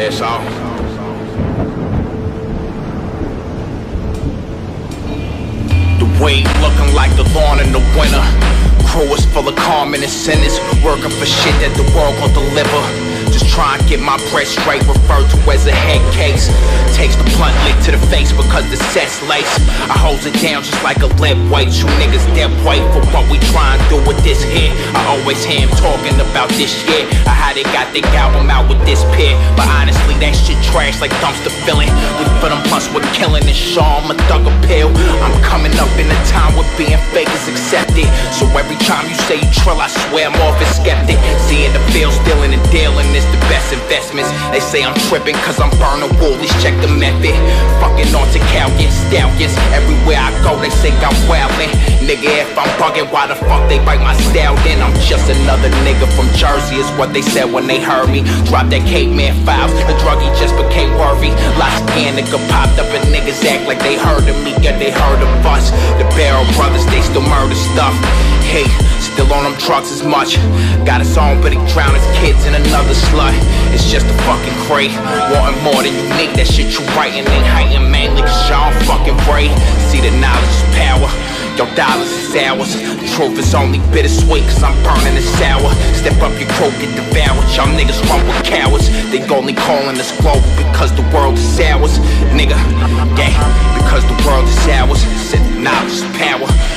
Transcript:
That's all. The wave looking like the lawn in the winter. Crew is full of common and sinners, working for shit that the world gon' deliver. Just try and get my bread straight, referred to as a head case. Takes the blunt lick to the face because the set's lace. I holds it down just like a lead weight. You niggas dead weight for what we try and do with this here. I always hear him talking about this shit, or how they got their album out with this pair. But honestly, that shit trash like dumpster filling. We put them plus we're killing and show them a thug appeal. I'm coming up in a time where being fake is accepted. So every time you say you trill, I swear I'm off a skeptic. Seeing the field, stealing and dealing is the best investments. They say I'm tripping cause I'm burning woolies, check the method. Fucking on to Calgary stallions. Everywhere I go they say I'm wildin'. Nigga, if I'm bugging, why the fuck they bite my style then? I'm just another nigga from Jersey is what they said when they heard me. Drop that caveman files, the druggie just became worthy. Lots of nigga popped up and niggas act like they heard of me, yeah they heard of us. The Barrel Brothers, they still murder stuff. Hey, still on them drugs as much. Got his own but he drowned his kids in another slut. It's just a fucking crate, wanting more than you need. That shit you writing ain't heightened mainly cause y'all fucking brave. See the knowledge is power, your dollars is ours. The truth is only bittersweet cause I'm burning it sour. Step up your crew, get devoured. Y'all niggas run with cowards. They only calling us global because the world is ours. Nigga, yeah, because the world is ours. Said knowledge is power.